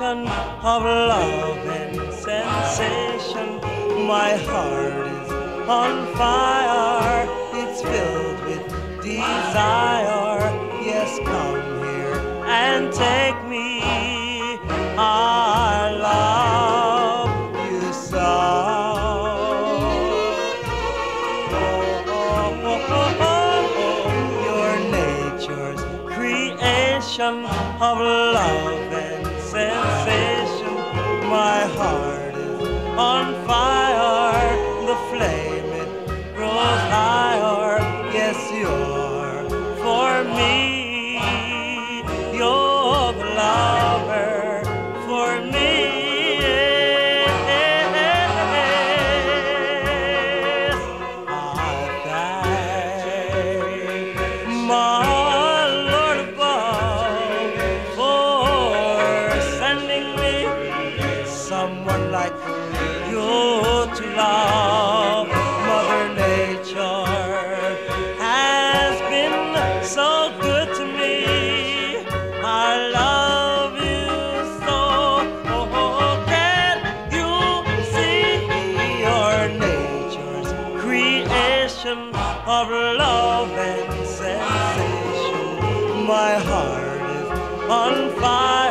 creation of love and sensation. My heart is on fire, it's filled with desire. Yes, come here and take me. I love you so. You're nature's creation of love and sensation. My heart is on fire, the flame it grows higher. Yes, you're for me. You're the lover for me. I thank my Lord above for sending me someone like you to love. Mother Nature has been so good to me. I love you so. Oh, can't you see you're nature's creation of love and sensation? My heart is on fire.